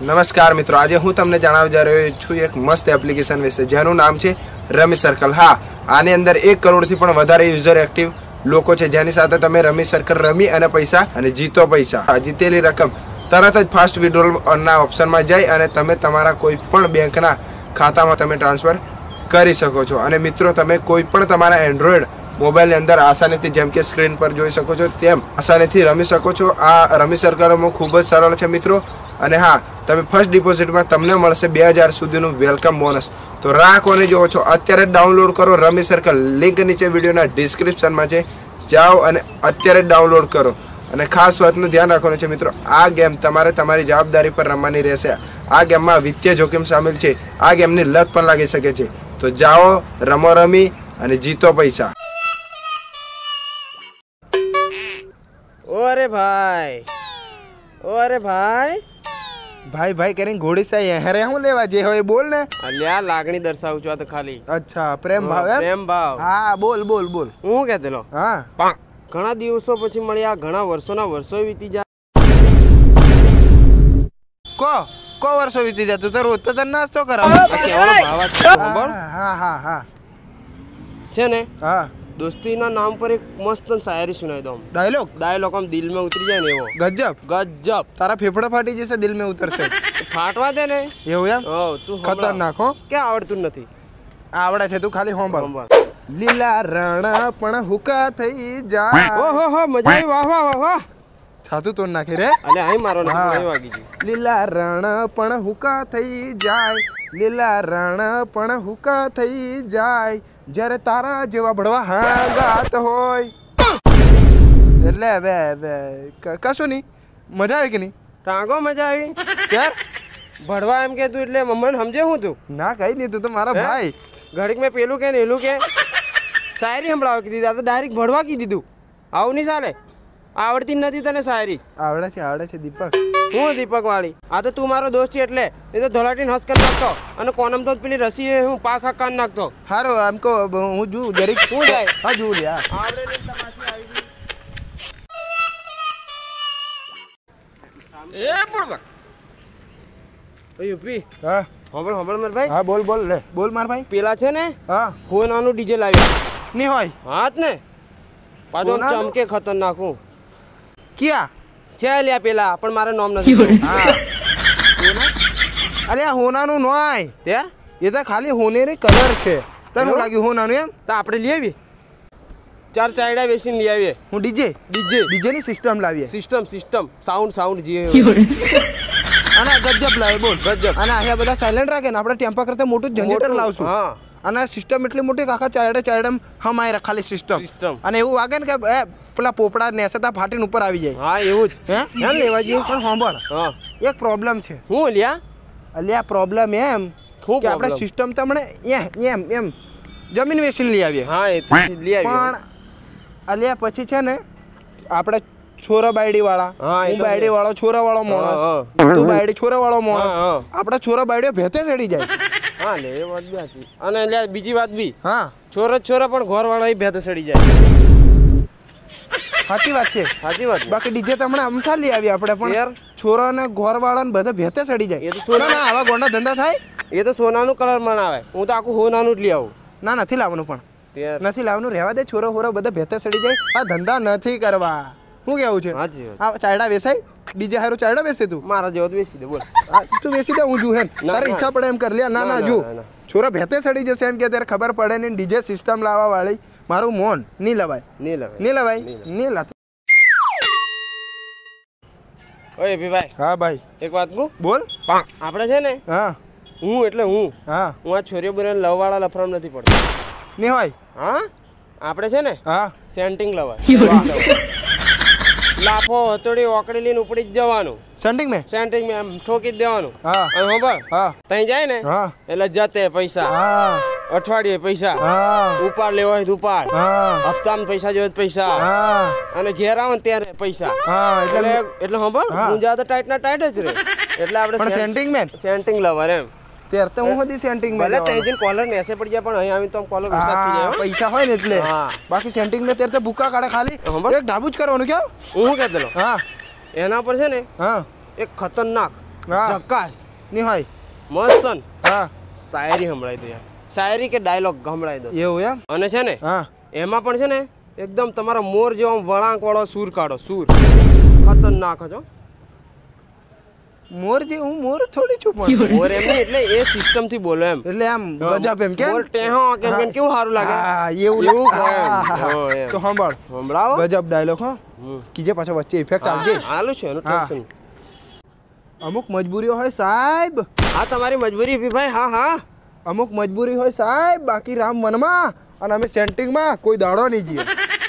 નમસ્કાર મિત્રો, આજે હું તમને જણાવવા જઈ રહ્યો છું એક મસ્ત એપ્લિકેશન વિશે જેનું નામ છે રમી સર્કલ। હા, આની અંદર 1 કરોડથી પણ વધારે યુઝર એક્ટિવ લોકો છે, જેની સાથે તમે રમી સર્કલ રમી અને પૈસા અને જીતો પૈસા। જીતેલી રકમ તરત જ ફાસ્ટ વિડ્રોલના ઓપ્શનમાં જઈ અને તમે તમારા કોઈ પણ બેંકના ખાતામાં તમે ટ્રાન્સફર કરી શકો છો। અને મિત્રો, તમે કોઈ પણ તમારા એન્ડ્રોઈડ મોબાઈલની અંદર આસાનીથી, જેમ કે સ્ક્રીન પર જોઈ શકો છો તેમ આસાનીથી રમી શકો છો। આ રમી સર્કલમાં ખૂબ જ સરળ છે મિત્રો। અને હા, તમે ફર્સ્ટ ડિપોઝિટમાં તમને મળશે 2000 સુધીનું વેલકમ બોનસ। તો રાહ કોને જોવો છો? અત્યારે ડાઉનલોડ કરો રમી સર્કલ, લિંક નીચે વિડીયોના ડિસ્ક્રિપ્શનમાં છે, જાઓ અને અત્યારે જ ડાઉનલોડ કરો। અને ખાસ વાતનું ધ્યાન રાખવાનું છે મિત્રો, આ ગેમ તમારે તમારી જવાબદારી પર રમવાની રહેશે। આ ગેમમાં વિત્તીય જોખમ સામેલ છે, આ ગેમની લત પણ લાગી શકે છે। તો જાઓ, રમો રમી અને જીતો પૈસા। ઓરે ભાઈ, ઓરે ભાઈ, ભાઈ ભાઈ કરીને ઘોડી સાઈ હેરે હું લેવા જે હોય બોલ ને। અલ્યા લાગણી દર્શાવું છું આ તો ખાલી। અચ્છા, પ્રેમ ભાવ એમ? પ્રેમ ભાવ। હા, બોલ બોલ બોલ। હું કહેતેલો? હા, ઘણા દિવસો પછી મળ્યા, ઘણા વર્ષોના વર્ષો વીતી જાય। કો વર્ષો વીતી જાય, તું તો રોજ તો તને નાસ્તો કરાવ। કેવાનો ભાવ છે ખબર? હા હા હા છે ને, હા, દોસ્તીના નામ પર એક મસ્ત શાયરી સુનાવી દઉં। ડાયલોગ આમ દિલ માં ઉતરી જાય ને એવો। ગજબ ગજબ। તારા ફેફડા ફાટી જશે, દિલ में ઉતરશે। ફાટવા દે ને એવું એમ? તું ખતરનાક હો। કે આવડતું નથી? આવડે છે, તું ખાલી હોંભળ। લીલા રણ પણ હુકા થઈ જાય। ઓહો હો, મજા આવી, વાહ વાહ વાહ વાહ। છાતું તોડ નાખી રે। અલે અહીં મારો નથી વાગી ગઈ। લીલા રણ પણ હુકા થઈ જાય, લીલા રણ પણ હુકા થઈ જાય, જ્યારે તારા જેવા ભડવા હાંગાત હોય। એટલે કશું નહીં, મજા આવી કે નહીં? ટાંગો મજા આવી યાર, ભડવા એમ કે તું એટલે મમ્મન સમજે હું તું? ના કઈ નહીં, તું તો મારા ભાઈ। ઘડીક મેં પેલું કે ને એલું કે શાયરી સંભળાવ કીધી, આ તો ડાયરેક્ટ ભડવા કીધી તું। આવું નહીં ચાલે, આવડતી નથી તને શાયરી? આવડે છે દીપક। હું દીપક વાળી? આ તો તું મારો દોસ્ત છે એટલે એ તો ધોલાટીને હસ કરી નાખતો અને કોનમ તો પેલી રસી હું પાક હક્કા નાખતો। હારો આમ કો હું જુ જરીક હું જાય? હા જુ લ્યા। આવડે ને તમારી આવી ગઈ એ પડવા ઓય યુપી। હા, હોબળ માર ભાઈ। હા બોલ બોલ લે, બોલ માર ભાઈ। પેલા છે ને, હા, હોનાનું ડીજે લાવ્યા નહીં હોય? હાથ ને પાછો ચમકે ખતરનાક હું ક્યાં છે લ્યા પેલા, પણ મારે નામ નથી। હા, અલ્યા હોનાનું નોય, ત્યાં એ તો ખાલી હોનેરી કલર છે। તને શું લાગ્યું હોનાનું એમ? તો આપણે લઈ આવીએ, 4 ચાયડા બેસીને લઈ આવીએ। હું ડીજે ની સિસ્ટમ લાવીએ। સિસ્ટમ સાઉન્ડ જે અને ગજબ લાવે, બોલ ગજબ। અને અહીંયા બધા સાયલેન્ટ રાખે ને, આપણે ટેમ્પા કરતા મોટું જનરેટર લાવશું। હા, અને સિસ્ટમ એટલી મોટી કે આખા ચાયડા હમાય ખાલી સિસ્ટમ। અને એવું વાગે ને કે પેલા પોપડા નેસતા ફાટીને ઉપર આવી જાય। હા એવું જ હે લેવા જઈએ। પણ સાંભળ, હા, એક પ્રોબ્લેમ છે। હું લ્યા? અલ્યા પ્રોબ્લેમ એમ કે આપણે સિસ્ટમ તમને એમ જમીન વેચીને લઈ આવીએ। હા, એ તો લઈ આવીએ, પણ અલ્યા પછી છે ને આપણે છોરા બાયડી વાળા, હું બાયડી વાળો છોરા વાળો માણસ, તું બાયડી છોરા વાળો માણસ, આપડા છોરા બાયડીઓ ભેતે ચડી જાય। હા લે, એ વાત બી હતી। અને લ્યા બીજી વાત બી, હા, છોરા પણ ઘર વાળા ભેતે ચડી જાય। સાચી વાત છે, સાચી વાત। બાકી ડીજે તમને અમથા લઈ આવીએ આપણે, પણ છોરા ને ઘર વાળા ને બધા ભેતે ચડી જાય। એ તો સોના ના આવા ગોંડા ધંધા થાય? એ તો સોનાનું કલર બનાવે, હું તો આખું હોનાનું જ લઈ આવું। ના, નથી લાવવાનું, પણ નથી લાવવાનું, રહેવા દે। છોરો હોરો બધા ભેતે ચડી જાય, આ ધંધા નથી કરવા। શું કેવું છે? આ ચાયડા વેસાય? ડીજે હારું ચાયડા વેસે તું? મારા જેવો વેચી દે, બોલ। તું વેચી દે, હું જુ હે તારી ઈચ્છા પડે એમ કર લે। ના જુ છોરા ભેતે ચડી જશે એમ કે ત્યારે ખબર પડે ને, ડીજે સિસ્ટમ લાવવા વાળી મારું મોન નહીં લવાય। ઓય ભાઈ। હા ભાઈ, એક વાત કહું? બોલ। આપણે છે ને, હા, હું હા, હું આ છોરીઓ બોલીને લવ વાળા લફરામ નથી પડતો। નહીં હોય? હા, આપણે છે ને, હા, સેન્ટિંગ લવાય। લાફો હતોડી ઓકડી લઈને ઉપડી જ જવાનું। સેન્ટિંગ મેં એમ ઠોકી જ દેવાનું। હા, અને ખબર, હા, તઈ જાય ને એટલે જતે પૈસા, હા, અઠવાડિયે પૈસા, હા, ઉપાડ લેવો હોય તો ઉપાડ, હા, હપ્તામાં પૈસા જોઈએ તો પૈસા, હા, અને ઘેર આવો ને ત્યારે પૈસા। હા, એટલે ખબર, હું જા તો ટાઈટ ના ટાઈટ જ રહે। એટલે આપણે સેન્ટિંગ લવર એમ। ત્યારે તો હું હતી સેન્ટિંગ માં, ભલે તઈ જઈને કોલર નેસે પડી જાય, પણ અહીં આવીને તો કોલર વિશ્વાસ થઈ જાય। પૈસા હોય ને એટલે। બાકી સેન્ટિંગ માં ત્યારે તો ભૂકા કાઢે ખાલી, એક ડાબુ જ કરવાનું। કેવું હું કહેતો? હા, એના પર છે ને, હા, એક ખતરનાક હા. જકાસ ની હોય મસ્ત ન. હા શાયરી સંભળાઈ દો યાર, શાયરી કે ડાયલોગ સંભળાઈ દો. એવું એમ અને છે ને હા એમાં પણ છે ને એકદમ તમારા મોર જેવો વળાંક વાળો સૂર કાઢો, સૂર ખતરનાક છો. મોર જે હું મોર થોડી છું પણ મોર એમ નહીં, એટલે એ સિસ્ટમ થી બોલો એમ. એટલે આમ ગજબ એમ કે મોર ટેહો કેમ કેમ કેવું સારું લાગે. હા, એવું એવું કહે એમ. હા, હા, હા, હા. એમ. તો સાંભળ સંભળાવો. ગજબ ડાયલોગ હો કીજે પાછો વચ્ચે ઇફેક્ટ આવજે હાલું છે એનું હા. ટેન્શન. અમુક મજબૂરીઓ હોય સાહેબ, હા તમારી મજબૂરી ભાઈ. હા હા અમુક મજબૂરી હોય સાહેબ, બાકી રામ વનમાં અને અમે સેન્ટિંગમાં કોઈ દાડો નહીં જીએ.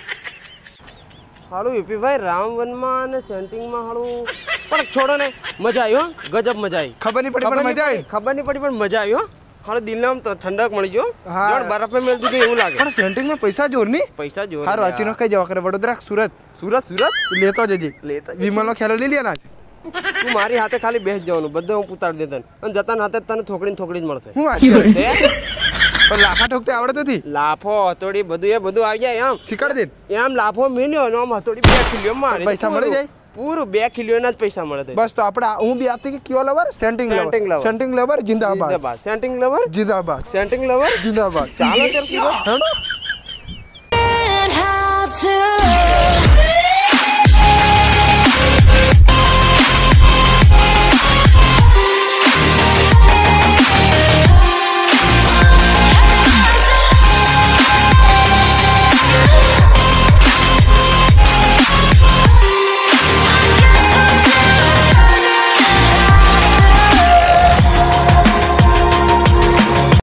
હાલું યુપીભાઈ રામવનમાં અને સેન્ટિંગમાં હાલું પણ છોડો ને, મજા આવી હો, ગજબ મજા આવી. ખબર નહીં પડી પણ મજા આવી. ખબર નહીં પડી પણ મજા આવી હો. હાલું દિલને આમ ઠંડક મળી ગયો. હા. જાણ બરફમાં મેળ દીધું એવું લાગે. પણ સેન્ટિંગમાં પૈસા જોર નહીં. પૈસા જોર હારું અચીનો કઈ જવા કરે વડોદરા સુરત સુરત સુરત લેતો જજે. લેતો જઈશ. વિમલનો ખેલો લઈ લે ના તું મારી હાથે ખાલી બેસ જવાનું, બધું હું ઉતારી દેતા અને જતા હાથે તને થોકડી થોકડી જ મળશે. હું વાત કરું? હે? પણ લાફા ઠોકતે આવડતું નથી. લાફો હતોડી બધું એ બધું આવી જાય એમ. શીખવાડ દે. એમ લાફો મિલ્યો ને આમ હતોડી 2 કિલો મારે પૈસા મળી જાય? પૂરું 2 કિલોના જ પૈસા મળે. બસ તો આપણે હું બી આતી કે કયો લવર સેન્ટિંગ Senting લવર lover. સેન્ટિંગ લવર જિંદાબાદ જિંદાબાદ. સેન્ટિંગ લવર, જિંદાબાદ સેન્ટિંગ લવર. જિંદાબાદ ચાલો ત્યારે હેડો. how to